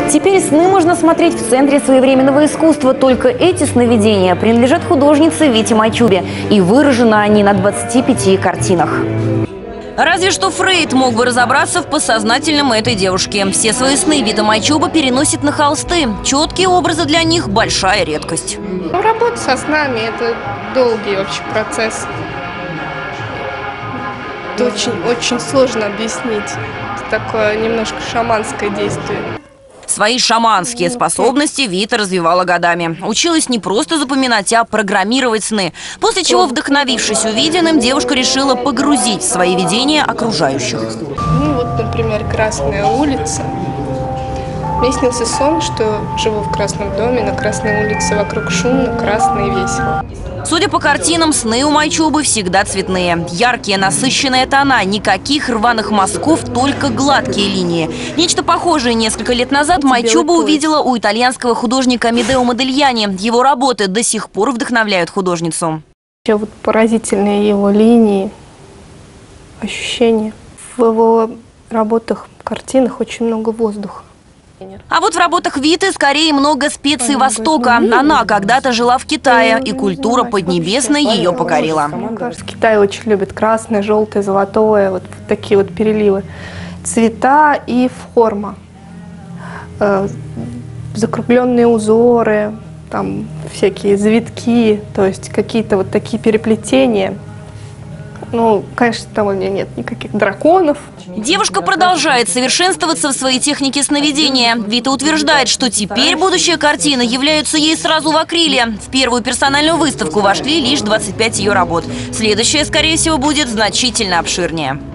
Теперь сны можно смотреть в Центре своевременного искусства. Только эти сновидения принадлежат художнице Вите Майчубе. И выражены они на 25 картинах. Разве что Фрейд мог бы разобраться в подсознательном этой девушки. Все свои сны Вита Майчуба переносит на холсты. Четкие образы для них – большая редкость. Работа со снами – это долгий вообще процесс. Это очень сложно объяснить. Это такое немножко шаманское действие. Свои шаманские способности Вита развивала годами. Училась не просто запоминать, а программировать сны. После чего, вдохновившись увиденным, девушка решила погрузить в свои видения окружающих. Ну вот, например, Красная улица. Мне снился сон, что живу в красном доме, на Красной улице, вокруг шумно, красно и весело. Судя по картинам, сны у Майчубы всегда цветные. Яркие, насыщенные тона, никаких рваных мазков, только гладкие линии. Нечто похожее несколько лет назад Майчуба увидела у итальянского художника Амедео Модильяни. Его работы до сих пор вдохновляют художницу. Вот поразительные его линии, ощущения. В его работах, картинах очень много воздуха. А вот в работах Виты скорее много специй Востока. Она когда-то жила в Китае, и культура Поднебесной ее покорила. Мне кажется, Китай очень любит красное, желтое, золотое, вот такие вот переливы. Цвета и форма. Закругленные узоры, там всякие завитки, то есть какие-то вот такие переплетения. Ну, конечно, там у меня нет никаких драконов. Девушка продолжает совершенствоваться в своей технике сновидения. Вита утверждает, что теперь будущие картины являются ей сразу в акриле. В первую персональную выставку вошли лишь 25 ее работ. Следующая, скорее всего, будет значительно обширнее.